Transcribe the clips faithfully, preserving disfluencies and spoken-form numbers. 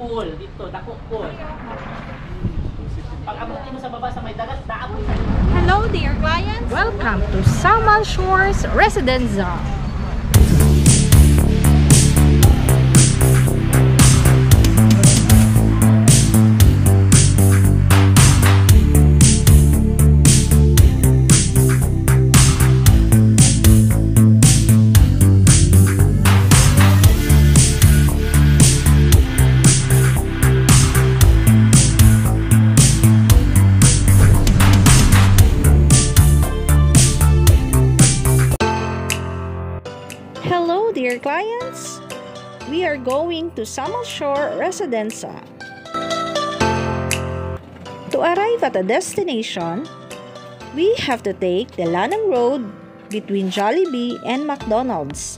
pool dito, dako pool. Pag abot mo sa baba sa may dagat, daapon sa. Hello dear clients! Welcome to Samal Shores Residenza. Hello dear clients! We are going to Samal Shore Residenza. To arrive at a destination, we have to take the Lanang Road between Jollibee and McDonald's.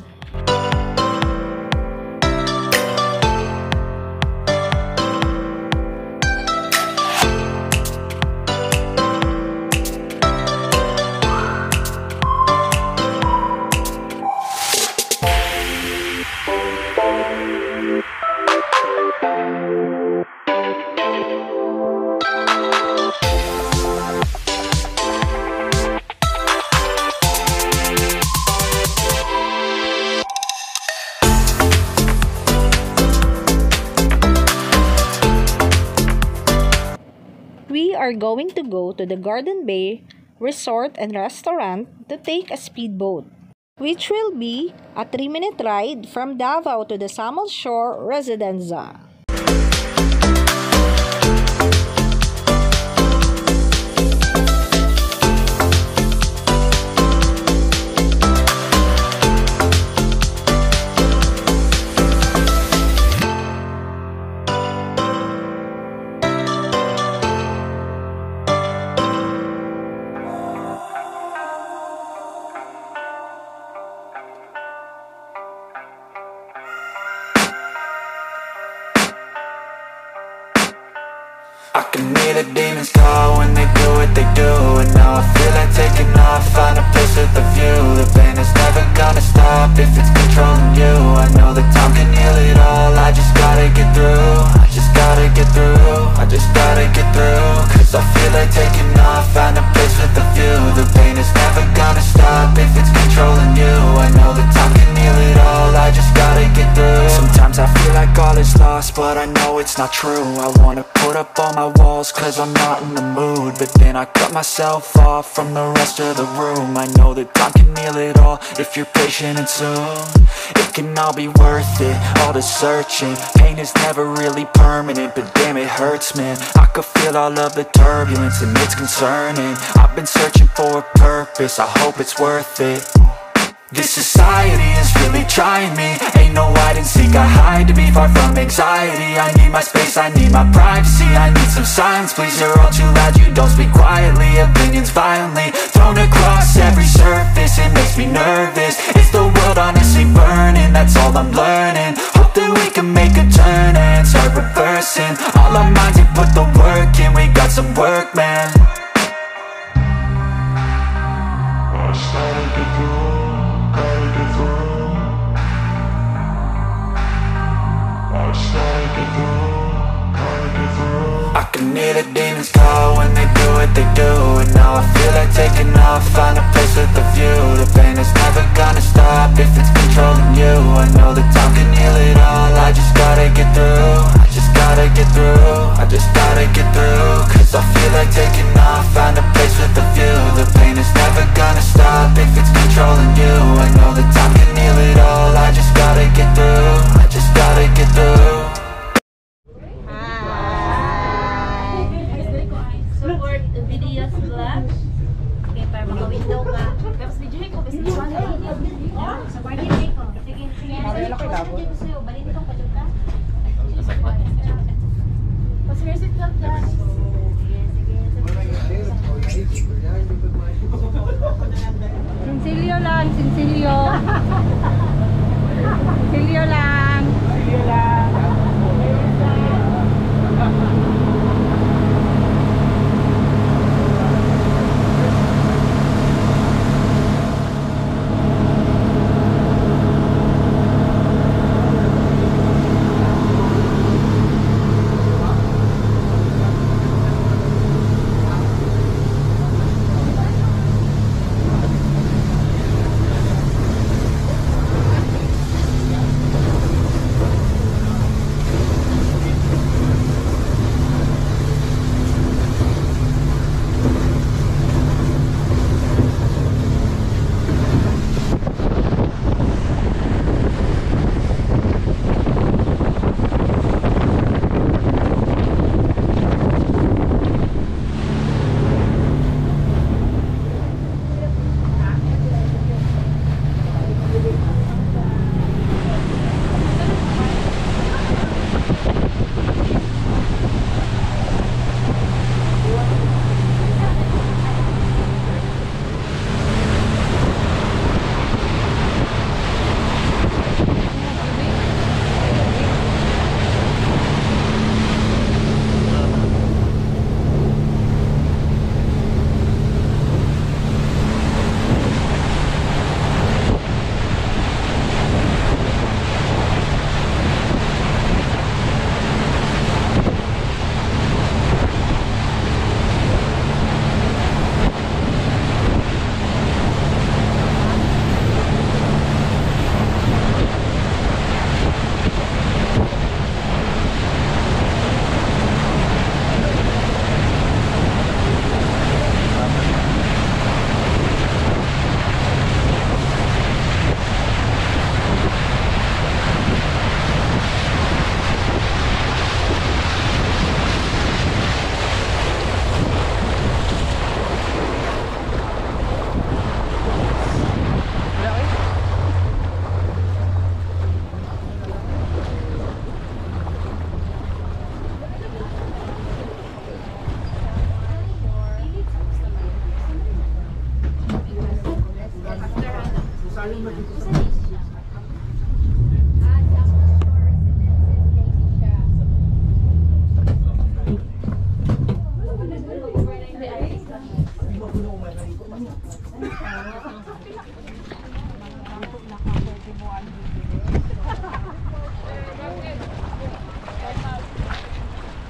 We are going to go to the Garden Bay Resort and Restaurant to take a speedboat, which will be a three minute ride from Davao to the Samal Shore Residenza. I can hear the demons call when they do what they do. And now I feel like taking off, find a place with a view. The pain is never gonna stop if it's controlling you. I know that time can heal it all, I just gotta get through. I just gotta get through, I just gotta get through. Cause I feel like taking off, find a place with a view. The pain is never gonna stop if it's controlling you. I know that time can heal it all, I just gotta get through. Sometimes I feel like all is lost, but I know it's not true. I wanna put up all my walls cause I'm not in the mood, but then I cut myself off from the rest of the room. I know that time can heal it all if you're patient and soon it can all be worth it, all the searching. Pain is never really permanent, but damn it hurts man. I could feel all of the turbulence and it's concerning. I've been searching for a purpose, I hope it's worth it. This society is really trying me. Ain't no hide and seek, I hide to be far from anxiety. I need my space, I need my privacy. I need some silence, please, you're all too loud. You don't speak quietly, opinions violently thrown across every surface. It makes me nervous, is the world honestly burning? That's all I'm learning. Hope that we can make a turn and start reversing all our minds and put the work in. We got some work, man. I started to do I can hear the demons call when they do what they do. And now I feel like taking off, find a place with a view. The pain is never gonna stop if it's controlling you. I know that time can heal it all, I just gotta get through. I just gotta get through, I just gotta get through. Cause I feel like taking off, find a place with a view. The pain is never gonna stop if it's controlling you. I know that time can heal it all, I just gotta get through. I just gotta get through. Support the videos vlog. Okay, para maka-window ka. Tapos video ko, basta di wala. Sa party ko. Sige, sige. Balik ko sa'yo. Balik ko pa dyan ka.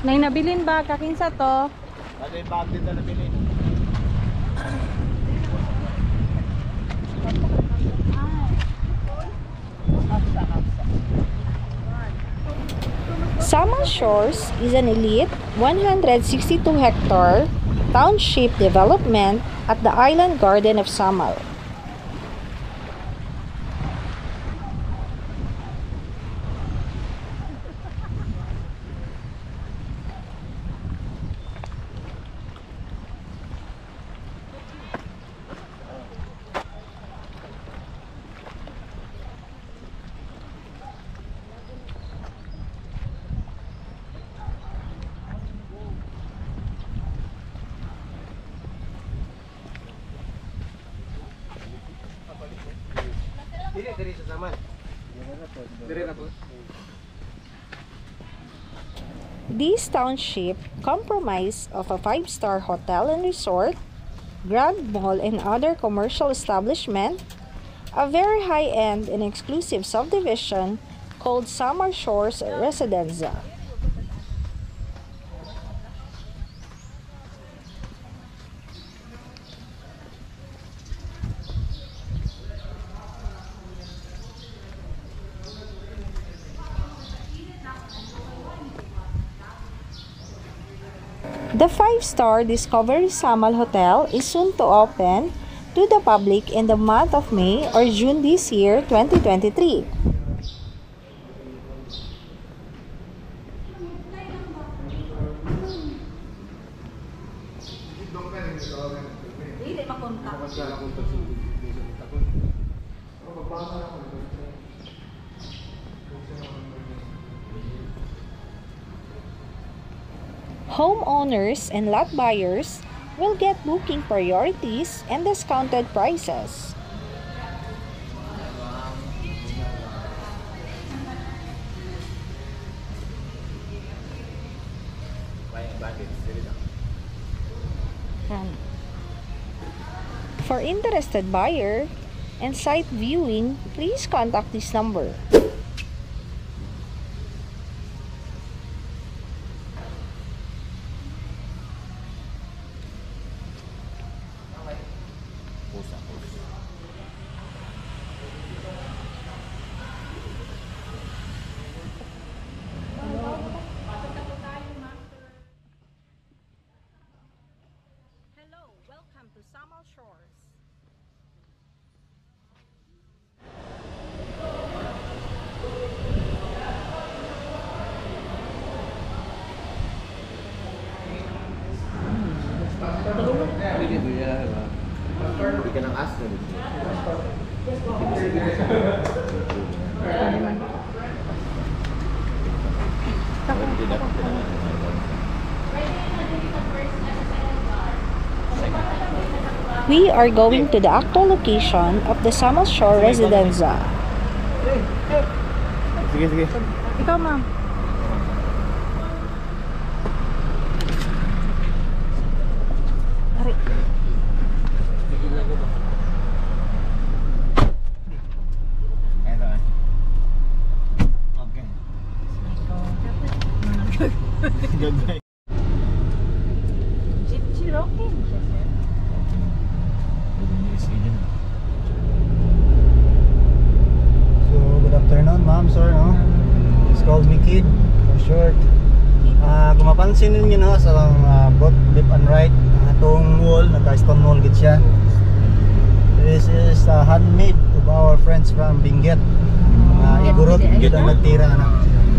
May nabilin ba? Kakinsa to? Ano yung bag din na nabili? Samal Shores is an elite one hundred sixty-two hectare township development at the island garden of Samal. Dili, diri sa Samal. Diri na po. This township comprised of a five-star hotel and resort, grand mall and other commercial establishment, a very high-end and exclusive subdivision called Samal Shores Residenza. The five-star Discovery Samal Hotel is soon to open to the public in the month of May or June this year, twenty twenty-three. Homeowners and lot buyers will get booking priorities and discounted prices. For interested buyer and site viewing, please contact this number. Hello, welcome to Samal Shores. Hindi ko yan, ba? Hindi ka ng as na dito. We are going to the actual location of the Samal Shore Residenza. Sige, sige. Ikaw, ma'am. Eto ah. Okay. Gagay. Jeep Cherokee. So, good afternoon, ma'am, sir, no? It's called me Kid, for short. Ah, kung mapansin ninyo, no, sa uh, both left and right, uh, itong wall, naka-stone wall git siya. This is uh, handmade of our friends from Benguet. Uh, Igorot, git ang nagtira na.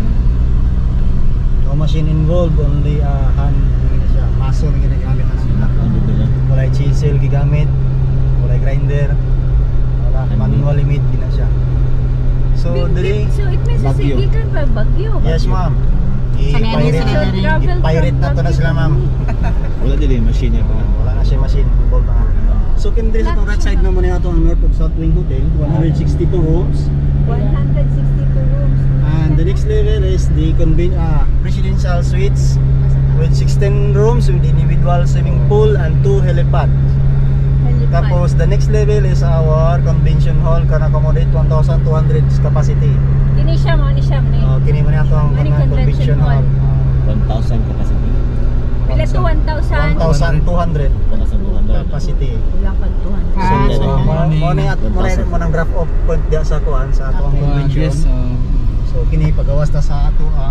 No machine involved, only uh, hand, ano siya, mason ang ginagamit na sila. Walay chisel gigamit, walay grinder, wala, manual limit gina siya. So, dili, So it means Bagyo. sige kan pa Bagyo. yes, ma'am. I-pirate, i-pirate na to na sila, ma'am. Wala din yung machine yan pala. Wala na siya machine involved na. So, kindri sa itong right side naman na ito ang North of South Wing Hotel, one hundred sixty-two rooms. one hundred sixty-two rooms. And the next level is the conven uh, presidential suites with sixteen rooms with individual swimming pool and two helipad. Tapos, the next level is our convention hall can accommodate one thousand two hundred capacity. Kini siya mo ni siya ni. Uh, kini mo na ito ang Ano yung mga convention convention hall. hall? one thousand capacity. to one thousand. one thousand two hundred Kana sa two hundred. capacity. Wala kang two hundred. So, Ah, so mo mo ni at mo na mo nang drop off point dia sa kuan sa ato ang convention. So kini pagawas ta sa ato ang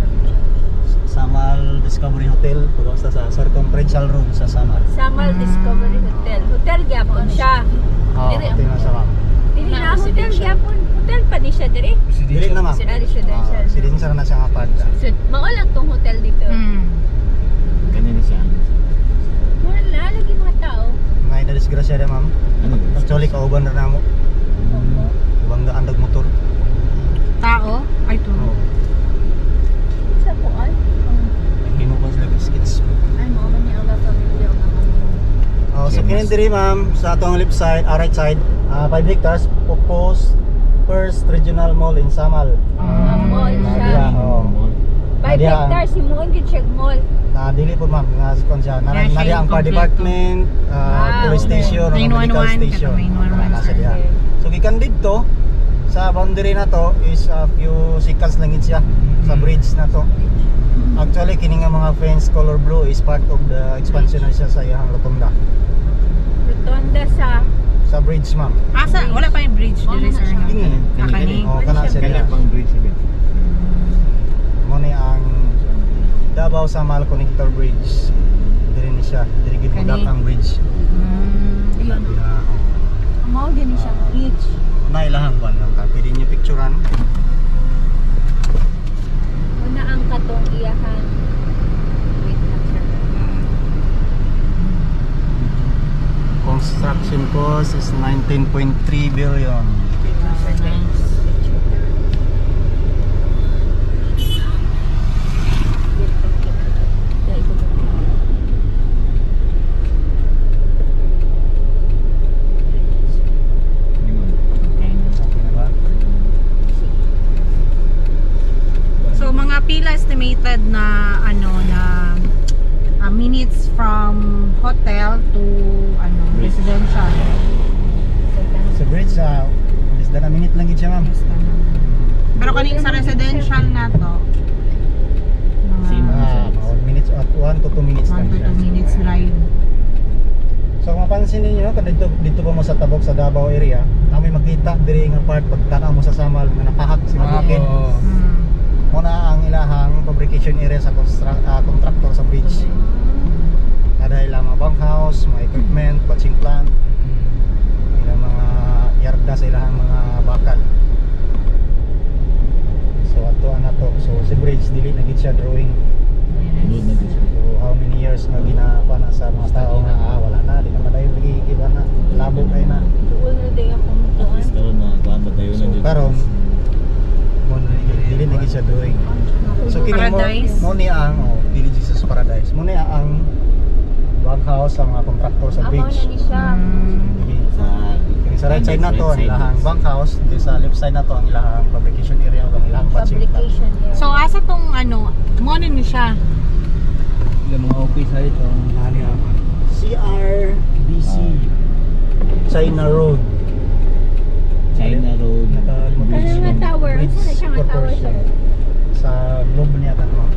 Samal Discovery Hotel, pagawas ta sa Circumferential Road sa Samal. Samal Discovery Hotel. Hotel gyapon siya. Oh, Dire. hotel na sa ma'am. Dili na hotel gyapon. Hotel pa di siya dire. Dili na ma'am. Sila residential. Ah, residential na siya nga apartment. So, mao lang tong hotel dito. Hmm. Kanina siya. Wala lagi mga tao. May na disgrasya dia ma'am. Ano ba? Actually kauban na namo. Banggaan dag motor. Tao? Ay, to. Oh. Sa kuan. Himo ko sila skits. Ay mo man ni ang pamilya ang mga. Oh, so kini diri ma'am sa atong left side, ah, right side, ah, five hectares proposed first regional mall in Samal. Ah, mall siya. Nadia, oh. Five Nadia, hectares himuon gid siya mall. Na dili po ma'am, nga kon siya. Na Kaya siya nadia ang yung fire kompleto. department, ah, Ah, police okay. station, nine one medical one, station. kato nine one one, Nasa sir. diha. So gikan didto sa boundary na to is a few seconds lang gid siya sa bridge na to. Actually kini nga mga fence color blue is part of the expansion na siya sa iyang rotunda. Rotonda sa Sa bridge ma'am. Asa? Wala pa yung bridge Oh, dire, sir. siya. no? Kini. Ah, kani. Oh, kana siya Kaya diha. pang bridge again. Mo ni ang Davao Samal Connector Bridge. Diri ni siya, diri gid Kani. budak ang bridge. Hmm. ayun. Diha. Mao din siya bridge. Na ilahang ban lang ka. Pwede niyo picturean. Una ang katong iyahan. Wait lang sir. Construction cost is nineteen point three billion. So mga pila estimated na ano na uh, minutes from hotel to ano residential. Sa bridge sa less than a minute lang gid siya ma'am. Pero kaning sa residential na to Same. Ah, one minutes at one to two minutes one lang to siya. two minutes drive. So kung mapansin ninyo, kad dito dito pa mo sa tabok sa Davao area, kami makita diri nga part pagtanaw mo sa Samal nga napahak si Bukid. Hmm. Muna ang ilahang fabrication area sa construct, uh, contractor sa bridge. Kada ilang mga bunkhouse, mga equipment, batching plant, ilang mga yarda sa ilahang mga bakal. So ato na to. So si bridge dili na gid siya drawing. So how many years na ginapa na sa mga tao nga ah, wala na, di na madayon lagi iba na, labo kay na. Tuol na din akong At least karon na kuan ba tayo na So dito. karon mo dili na gid siya drawing. So kini mo Paradise. mo ni ang oh, dili Jesus Paradise. Mo ni ang bunkhouse sa mga contractor sa Amo na beach. ni siya. Sige. Sa Kini sa right side na to ang ilahang bunkhouse, di sa left side na to ang ilahang fabrication area ug ang ilahang batching plant. Fabrication area. So asa tong ano mo ni siya. yung mga office sa ito. Ano yan? C R B C China Road. China Road. Nakalimutan Ano ko. nga tower? Bridge Saan na siya nga tower sir? Corporation. Sa Globe niya tanong.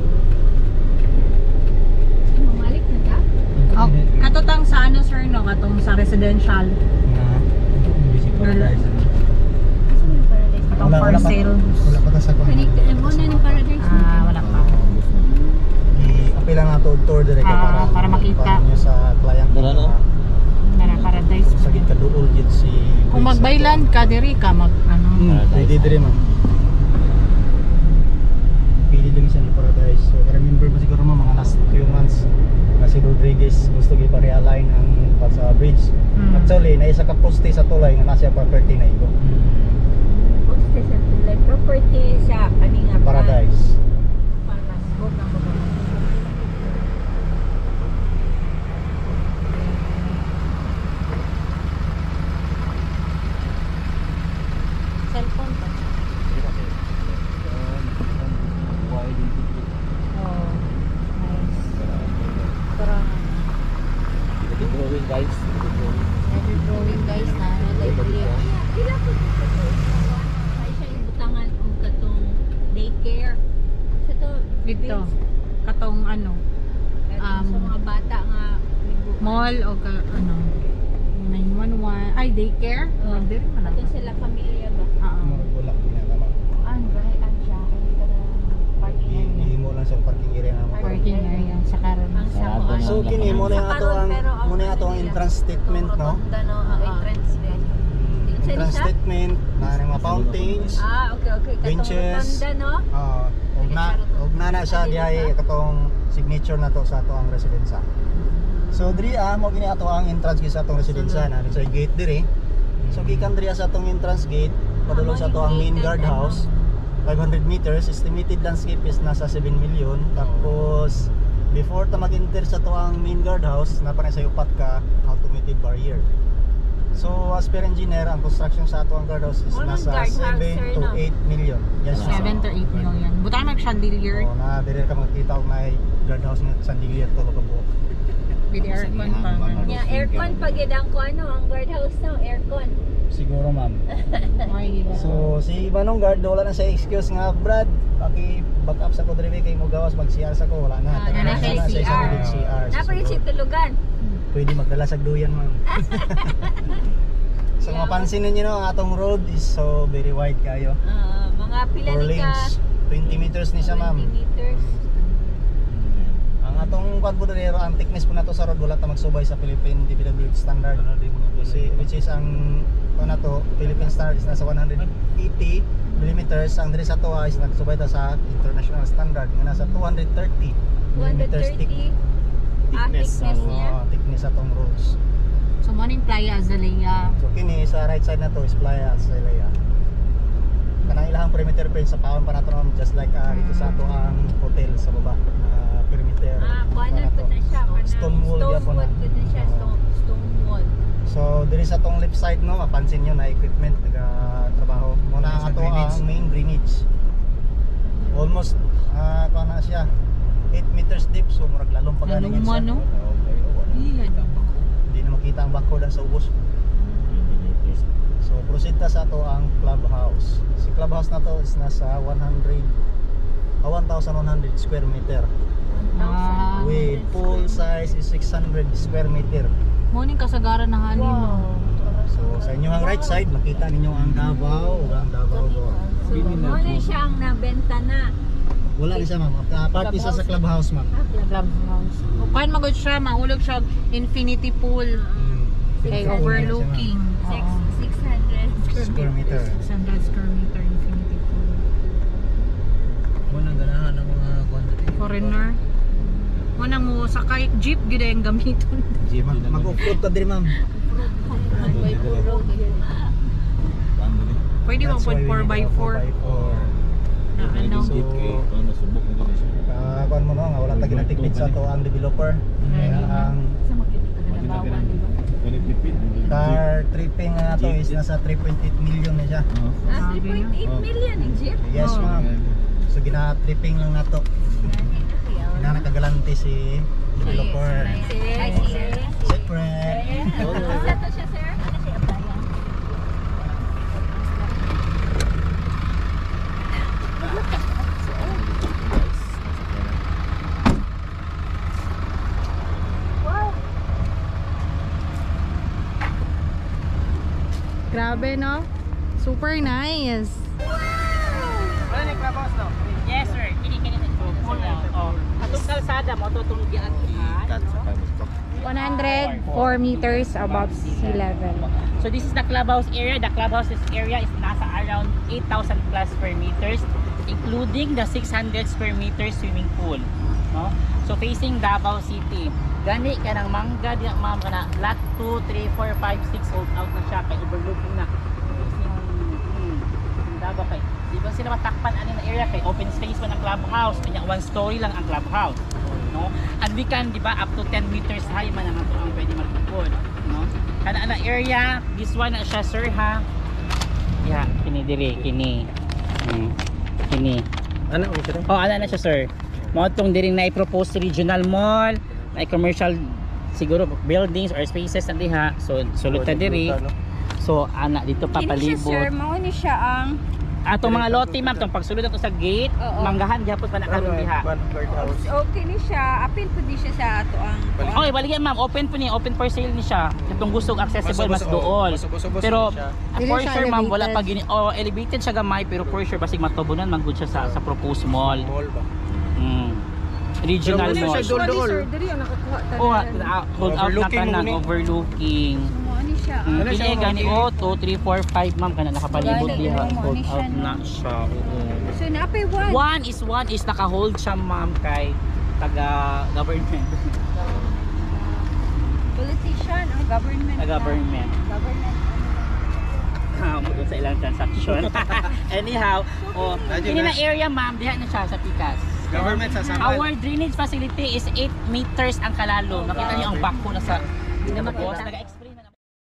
Mamalik na ta? Oh, katotang sa ano sir no katong sa residential. Paradise. Asan yung paradise? Katong Wala- for wala pa- sale. Wala pa ta sa kung. Kanig, eh, mo na ng paradise mo. Ah, wala pa. I-apila nga to tour dire ka Ah, para para makita. para nyo sa client. Dara, no? Nara paradise. Sa gid kaduol gid si Kung magbaylan ka diri ka mag ano. Hmm, pwede dire man. Pili lang siya ng paradise. So, remember mo siguro mo mga last few months na si Rodriguez gusto gyud pa-realign ang pa sa bridge. Hmm. Actually, na isa ka poste sa tulay nga nasa property na igo. Poste sa tulay. Property sa kaninga. Paradise. Paradise. Huwag nang baba. Cellphone pa. Oh. Nice. Tara. Drawing guys. Every drawing guys na library. Ila po dito. Ay siya yung butangan kung katong daycare. Sa to. Dito. Katong ano. Um, sa mga bata nga liguan. mall o ka, ano, nine one one. Ay, daycare? Oh. Oh, diri man Ato ako. sila pamilya ba? Oo. Wala ko na naman. An right an siya kay kada parking area. Hihimo lang sa parking area na mo. Parking area sa karon. Ang sa Sarado mga na. So kini mo na yung ato ang mo na yung ato ang entrance statement, no? no, ang entrance din. Entrance statement na ng mga fountains. Ah, okay, okay. Katong Benches. rotonda, no? Ah, og na og na na siya diay katong signature na to sa ato ang residensya. So diri ah mo gini ato ang entrance gid sa atong residensya na sa gate diri. So gikan diri sa atong entrance gate padulong sa ato ang main guardhouse. five hundred meters, estimated landscape is nasa seven million. Tapos before ta mag-enter sa ato ang main guardhouse, napa na sa upat ka automated barrier. So as per engineer, ang construction sa ato ang guardhouse is Walang nasa guardhouse, seven sir, to no? eight million. Yes, ma'am. seven to eight million. Buta mag chandelier. Oh, na dire ka makita og may guardhouse nga Sandilier to ka buok. With aircon pa. Nya aircon pag ang ko ano, ang guardhouse no, aircon. Siguro, ma'am. Okay, diba? So si Manong guard wala na sa excuse nga, Brad, paki back up sa ko dire kay mo gawas mag-C R sa ko, wala na. Ah, Taga na siya sa C R. isang C R. Napa yung si tulugan. Pwede magdala sa duyan, ma'am. So mapansin ninyo no, ang atong road is so very wide kayo. Ah, mga pila Four ni ka lanes, twenty meters ni siya, ma'am. twenty meters. Ang atong kwan po dito, ang thickness po na to sa road wala ta magsubay sa Philippine D P W standard. Kasi which is ang kwan na to, Philippine standard is nasa one hundred eighty millimeters. Ang diri sa to is nagsubay ta sa international standard nga nasa two hundred thirty two hundred millimeters thick. thirty ah, Thickness, thickness ah, niya. Oh, thickness atong roads. So, morning Playa Azalea. So kini sa right side na to is Playa Azalea. Kanang ilahang perimeter fence sa paon pa nato ma'am, just like uh, ito sa ato ang hotel sa baba na perimeter. Ah, kuanan po na siya. kanang Stone wall Stone gyapon wall na. po na siya. Oo. Stone, stone wall. So diri sa tong left side no, mapansin nyo na equipment naga trabaho. Muna ang ato ang main drainage. Almost uh, kuha na siya eight meters deep, so murag lalong pa galing Lalong mo, no? Iya, Hindi na makita ang bako sa ubos. So proceed ta sa ato ang clubhouse. Si clubhouse na to is nasa one hundred uh, one thousand one hundred square meter. Ah, With pool size is six hundred square meter. morning kasagaran ng halin. Wow. So sa inyong right side makita ninyo ang Davao o ang Davao do. So, mo na siya ang nabenta na. Wala rin siya ma'am. Uh, part isa sa clubhouse ma'am. Clubhouse. O, kain magod siya, mahulog siya og infinity pool. Kay Pool overlooking. Six, Oo. six hundred Square meter. six hundred square meter infinity pool. Munang ganahan ng mga quantity. Foreigner. Munang mo sakay jeep gid ang gamiton. Mag- Mag-off-road ka din ma'am. Pwede mo That's pud why we four need by a four four by four. na ano. So, uh, kuan mo no, nga wala ta ginatikpit sa to ang developer. Kaya ang car tripping nga to is nasa three point eight million na siya. Ah, three point eight million ang jeep. Yes Oh. ma'am. So gina-tripping lang nato. Ina nakagalante si developer. Hi, sir. Siyempre. Basta to siya, sir. Grabe no? Super nice. Yes sir, kini kini sa full oh. Atong kalsada mo to tong giagihan. one hundred four meters above sea level. So this is the clubhouse area. The clubhouse is- area is nasa around eight thousand plus square meters, including the six hundred square meters swimming pool. No? So facing Davao City. Gani ka ng mangga di ma'am kana lot two, three, four, five, six sold out na siya kay overlooking na. Facing hmm, Davao kay di ba sila matakpan ani na area kay open space pa ng clubhouse. Kanya one story lang ang clubhouse. No? And we can di ba up to ten meters high man ang ato ang pwede magtukod, no? Kana ana area, this one na siya sir ha. Yeah, kini diri kini. Hmm. Kini. Ano mo sir? Oh, ana na siya sir. Mo tong diri na i-propose regional mall, na commercial siguro buildings or spaces na diha. So sulod ta diri. So ana dito Kini siya, sir. papalibot. Mao ni siya ang Ato mga lote ma'am, tong pagsulod nato sa gate, Oo. manggahan gyapon pa na karon diha. Okay ni siya. Apil po di siya sa ato ang Oy, baligyan ma'am, open po ni, open for sale ni siya. Katong gusto accessible mas dool. Pero ah, Dili for siya sure ma'am, wala elevated. pa gini oh, elevated siya gamay pero for sure basig matubunan man gud siya sa sa proposed mall. Mall ba? Mm. Regional Pero wala mall. siya dool-dool. Diri ang nakakuha ta. Oh, ah, hold out na Overlooking tanan, mo ni. overlooking. Mo ni siya. Mm, Ano siya, Kini gani okay. oh, two, three, four, five ma'am kana nakapalibot Gani, diha. mo Hold ni siya, out no? na siya. Oo. So napay one. One is one is naka-hold siya ma'am kay taga government. Politician ang government. Taga government. Government. Um, sa ilang transaction. Anyhow, oh, Radyo ini na. na area ma'am, diha na siya sa Pikas. Government sa Samal. Our drainage facility is eight meters ang kalalo. Nakita niyo ang bako na sa Hindi na Tapos, makita. nag-explain na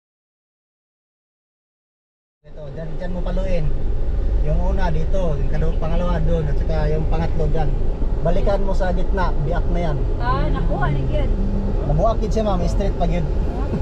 Ito, dyan, dyan mo paluin. Yung una dito, yung kalo- pangalawa doon, at saka yung pangatlo dyan. Balikan mo sa gitna, biak na yan. Ah, nakuha ni gyud. Mabuak yun siya ma'am, straight pag yun.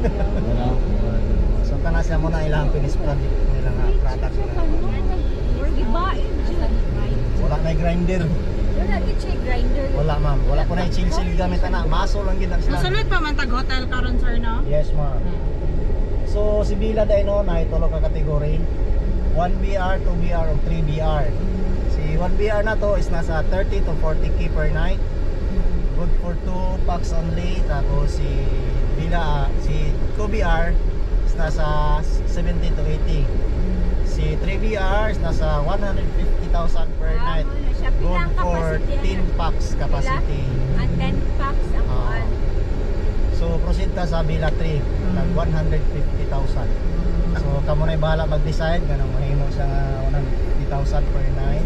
So kana siya muna ilang finish product nilang uh, product na. Or gibain siya. Wala na yung grinder. Wala gid siya grinder. Wala ma'am, wala po na yung chill-chill gamit na. Maso lang gid ang sila. Masunod pa man tag hotel karon sir no? Yes ma'am. So si Bila dai no na ito ka kategory. one B R, two B R, o three B R. Si one B R na to is nasa thirty to forty K per night. Good for two packs only. Tapos si Bila, si two B R is nasa seventy to eighty. Si three B R is nasa one hundred fifty thousand per Ah, night. muna siya. Good Pilang for capacity ten yan? packs capacity. Ang ten packs ang Ah. kuan. So proceed ka sa Bila three, nag one hundred fifty thousand. So kamo na bahala mag-decide ganang mahimo sa one hundred fifty thousand per night.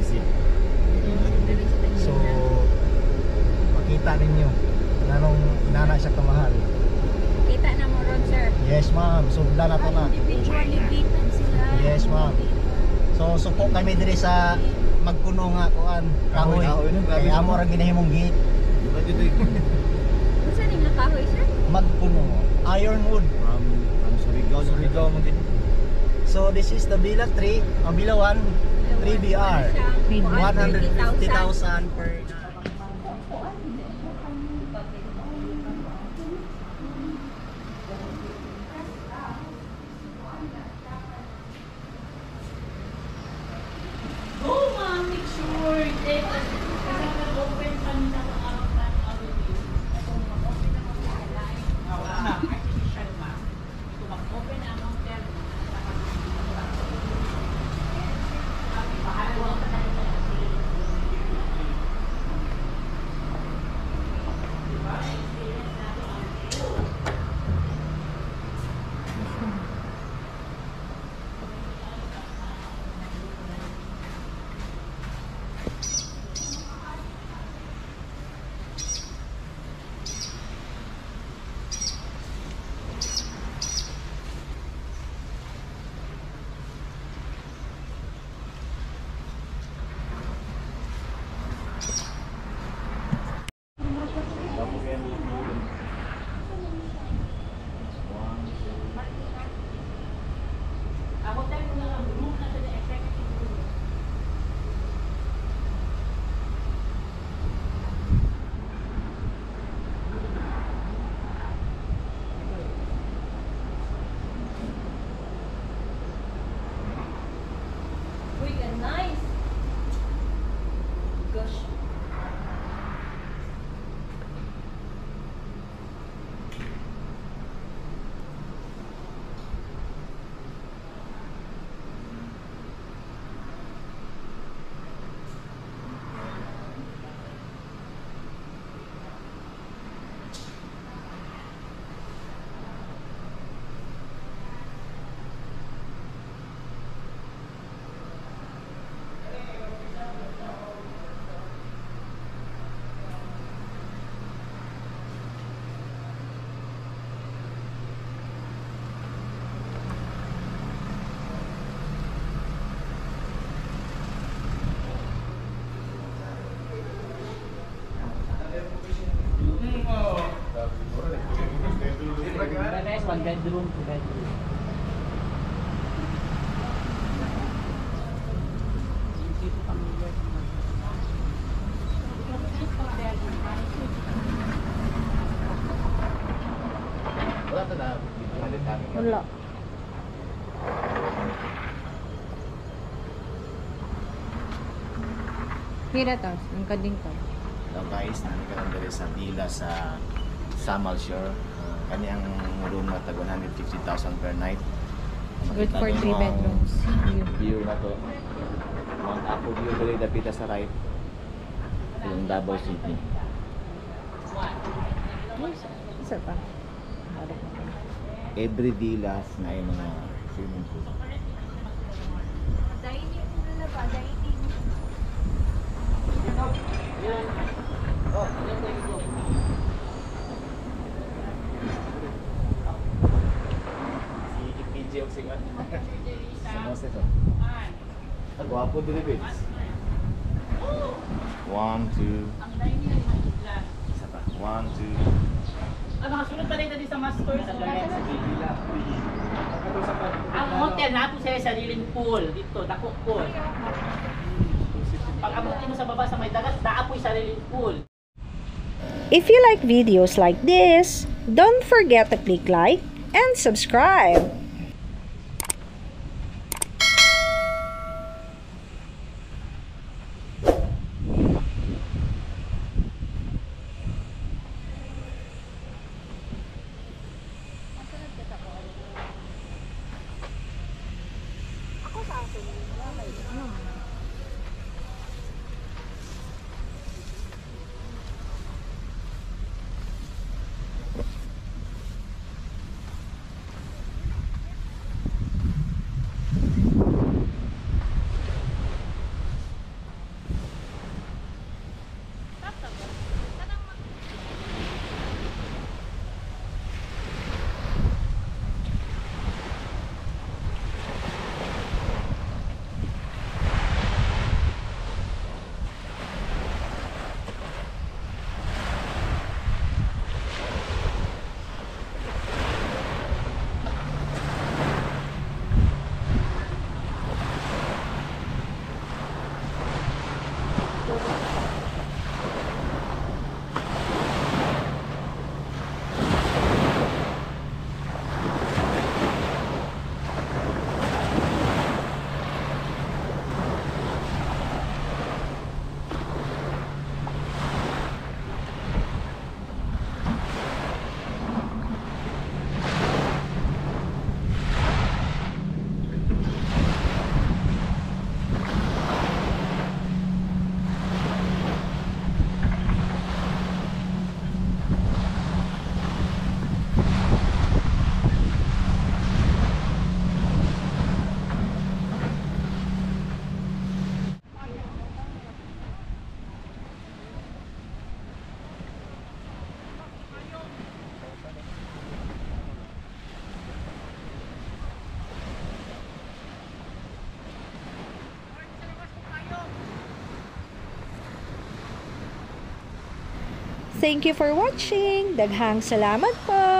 So makita ninyo nanong nana siya kamahal. Kita na mo ron sir. Yes ma'am, subda na to na. Individually bitan sila. Yes ma'am. So suko kami diri sa magkuno nga kuan kahoy. Kahoy, kahoy, Kay grabe. amo ra ginahimong gate Unsa ning nakahoy sir? magkuno. Ironwood. From from Surigao, Surigao mo din. So this is the Bila three, o Bila one, three B R. one hundred fifty thousand per night. Oh, ma'am, make sure that kasi nag-open pa nila ang araw na already. Kung mag-open na mo sa line, wala na, artificial ma'am. Kung mag-open na ang hotel, bahala ka na rin sa Ang hotel ko na lang, room na sa executive room. Uy, ka nice. Gosh. Rest, one bedroom, two bedroom. ito na, palit kami. Wala. Hira to, ang kading to. Hello guys, nandito lang dito sa Dila sa Samal Shore. Uh, kanyang room na tag one hundred fifty thousand per night. Good Makita for nyo three ang bedrooms. View. View na to. Mount Apo view dali dapita sa right. Yung Davao City. Isa pa. Every Dilas na yung mga swimming pool. Dining na ba? Dining. Si P J og singat. Sa to. Ang gwapo dili bits. One, two. Isa pa. One, two. Ang mga sunod pa rin na din sa masters. Ang hotel na ito sa sariling pool. Dito, dako pool. Pag abutin mo sa baba sa may dagat, daapoy sariling pool. If you like videos like this, don't forget to click like and subscribe. Thank you for watching. Daghang salamat po.